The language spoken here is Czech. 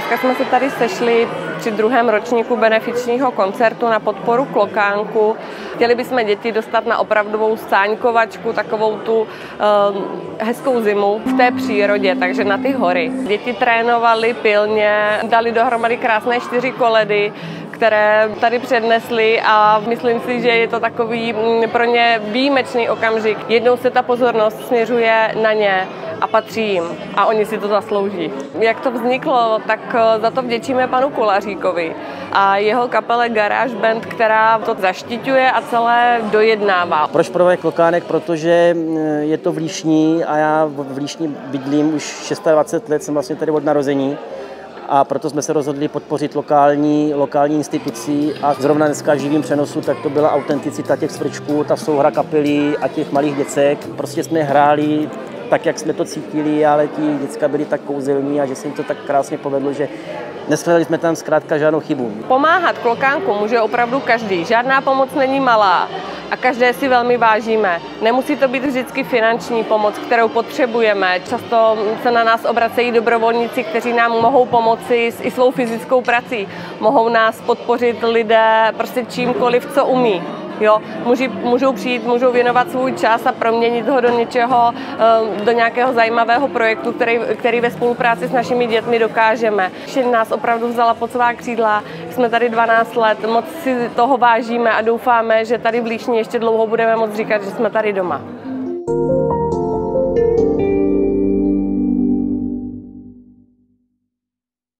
Dneska jsme se tady sešli při druhém ročníku benefičního koncertu na podporu Klokánku. Chtěli bychom děti dostat na opravdovou sáňkovačku, takovou tu hezkou zimu v té přírodě, takže na ty hory. Děti trénovaly pilně, dali dohromady krásné 4 koledy, které tady přednesli a myslím si, že je to takový pro ně výjimečný okamžik. Jednou se ta pozornost směřuje na ně a patří jim a oni si to zaslouží. Jak to vzniklo, tak za to vděčíme panu Kolaříkovi a jeho kapele Garage Band, která to zaštiťuje a celé dojednává. Proč Projekt Klokánek? Protože je to v Líšni a já v Líšni bydlím už 26 let, jsem vlastně tady od narození. A proto jsme se rozhodli podpořit lokální instituci a zrovna dneska živým přenosu, tak to byla autenticita těch svrčků, ta souhra kapely a těch malých děcek. Prostě jsme hráli tak, jak jsme to cítili, ale ti děcka byli tak kouzelní a že se jim to tak krásně povedlo, že neshledali jsme tam zkrátka žádnou chybu. Pomáhat Klokánku může opravdu každý, žádná pomoc není malá a každé si velmi vážíme. Nemusí to být vždycky finanční pomoc, kterou potřebujeme. Často se na nás obracejí dobrovolníci, kteří nám mohou pomoci i svou fyzickou prací. Mohou nás podpořit lidé prostě čímkoliv, co umí. Jo, můžou přijít, můžou věnovat svůj čas a proměnit ho do něčeho, do nějakého zajímavého projektu, který ve spolupráci s našimi dětmi dokážeme. Všichni nás opravdu vzala pod svá křídla, jsme tady 12 let, moc si toho vážíme a doufáme, že tady v Líšni ještě dlouho budeme moct říkat, že jsme tady doma.